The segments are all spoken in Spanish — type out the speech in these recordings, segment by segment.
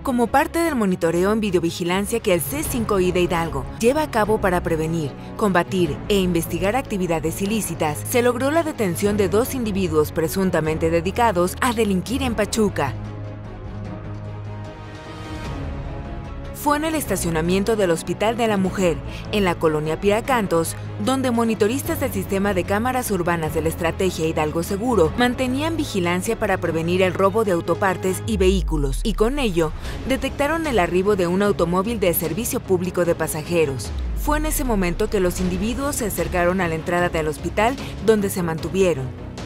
como parte del monitoreo en videovigilancia que el C5I de Hidalgo lleva a cabo para prevenir, combatir e investigar actividades ilícitas, se logró la detención de 2 individuos presuntamente dedicados a delinquir en Pachuca. Fue en el estacionamiento del Hospital de la Mujer, en la colonia Piracantos, donde monitoristas del sistema de cámaras urbanas de la estrategia Hidalgo Seguro mantenían vigilancia para prevenir el robo de autopartes y vehículos, y con ello detectaron el arribo de un automóvil de servicio público de pasajeros. Fue en ese momento que los individuos se acercaron a la entrada del hospital, donde se mantuvieron.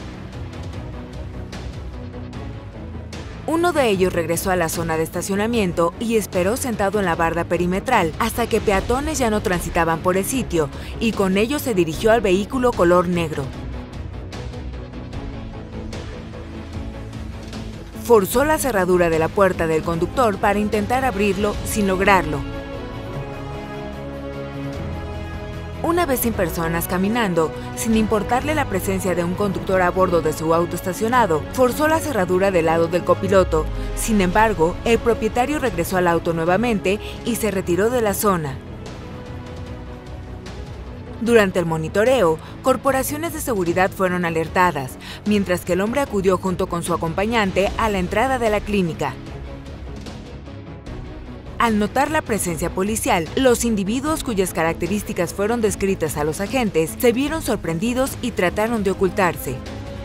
Uno de ellos regresó a la zona de estacionamiento y esperó sentado en la barda perimetral hasta que peatones ya no transitaban por el sitio, y con ello se dirigió al vehículo color negro. Forzó la cerradura de la puerta del conductor para intentar abrirlo sin lograrlo. Una vez sin personas caminando, sin importarle la presencia de un conductor a bordo de su auto estacionado, forzó la cerradura del lado del copiloto. Sin embargo, el propietario regresó al auto nuevamente y se retiró de la zona. Durante el monitoreo, corporaciones de seguridad fueron alertadas, mientras que el hombre acudió junto con su acompañante a la entrada de la clínica. Al notar la presencia policial, los individuos cuyas características fueron descritas a los agentes se vieron sorprendidos y trataron de ocultarse.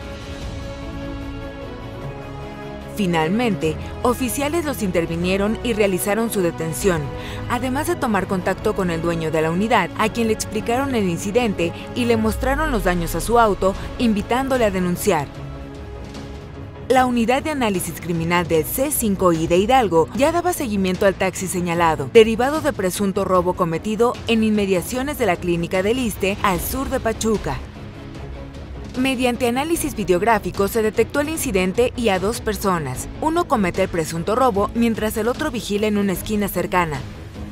Finalmente, oficiales los intervinieron y realizaron su detención, además de tomar contacto con el dueño de la unidad, a quien le explicaron el incidente y le mostraron los daños a su auto, invitándole a denunciar. La unidad de análisis criminal del C5I de Hidalgo ya daba seguimiento al taxi señalado, derivado de presunto robo cometido en inmediaciones de la clínica del Iste, al sur de Pachuca. Mediante análisis videográfico se detectó el incidente y a 2 personas. Uno comete el presunto robo mientras el otro vigila en una esquina cercana.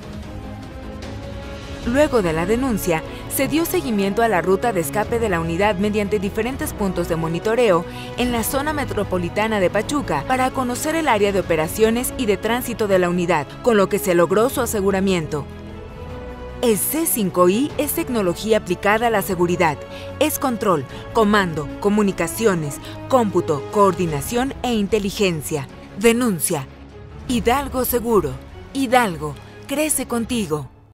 Luego de la denuncia, se dio seguimiento a la ruta de escape de la unidad mediante diferentes puntos de monitoreo en la zona metropolitana de Pachuca para conocer el área de operaciones y de tránsito de la unidad, con lo que se logró su aseguramiento. El C5I es tecnología aplicada a la seguridad. Es control, comando, comunicaciones, cómputo, coordinación e inteligencia. Denuncia. Hidalgo Seguro. Hidalgo, crece contigo.